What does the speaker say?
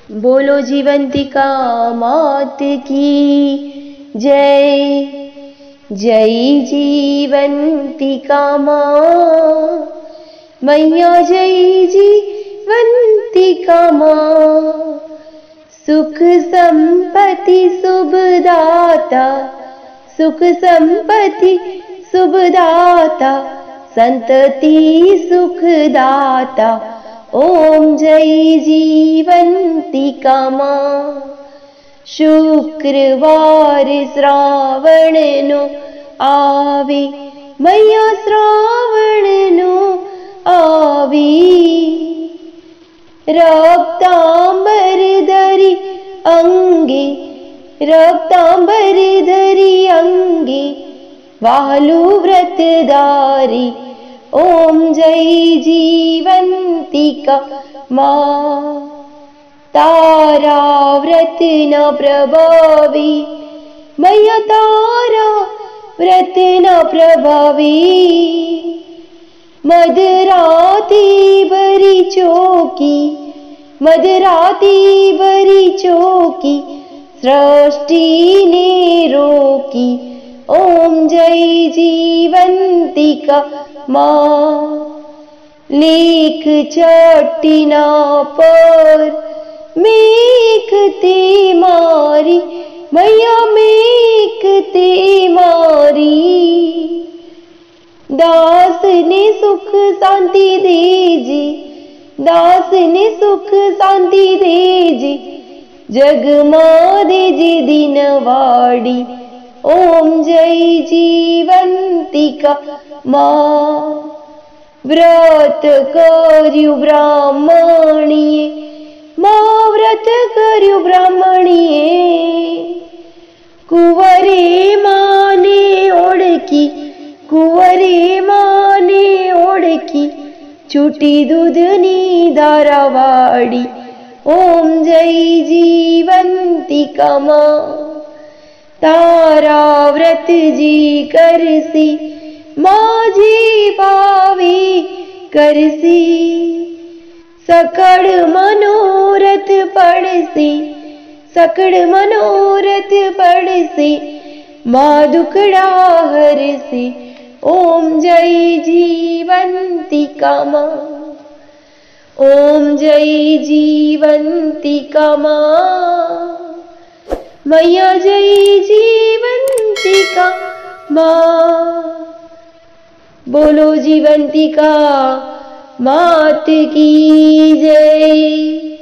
बोलो जीवंतिका मात की जय। जय जीवंतिका माँ मैया, जय जीवंतिका माँ। सुख संपत्ति शुभदाता, सुख संपत्ति शुभदाता, संतति सुखदाता। ओम जय जीवंतिका माँ। शुक्रवार श्रावण नो आवे मैया, श्रावण नो आवी। रक्तांबर धरी अंगे, रक्तांबर धरी अंगे, वालु व्रतधारी। ओम जय जीवंतिका माँ। तारा व्रत न प्रभावी मैया, तारा व्रत न प्रभावी। मदराती बरी चौकी, मदराती बरी चौकी, सृष्टि ने रोकी। ओम जय जीवंतिका माँ। लेख चट्टिना पर मेघते मारी मैया, मेघते मारी। दास ने सुख शांति देजी, दास ने सुख शांति देजी, जगमा देजी दिनवाड़ी। ओम जय जीवंतिका माँ। व्रत कर्यु ब्राह्मणिये माँ, व्रत कर्यु ब्राह्मणिये। कुंवरे माने ओळखी, कुंवरे माने ओळखी, छुटी दूधनी दारावाड़ी। ओम जय जीवंतिका माँ। तारा व्रत जी करसी, माझी भावी करसी। सकड़ मनोरथ पड़सी, सकड़ मनोरथ पड़सी, माँ दुखड़ा हरसी। ओम जय जीवंतिका माँ। ओम जय जीवंतिका माँ मैया, जय जीवंतिका माँ। बोलो जीवंतिका मात की जय।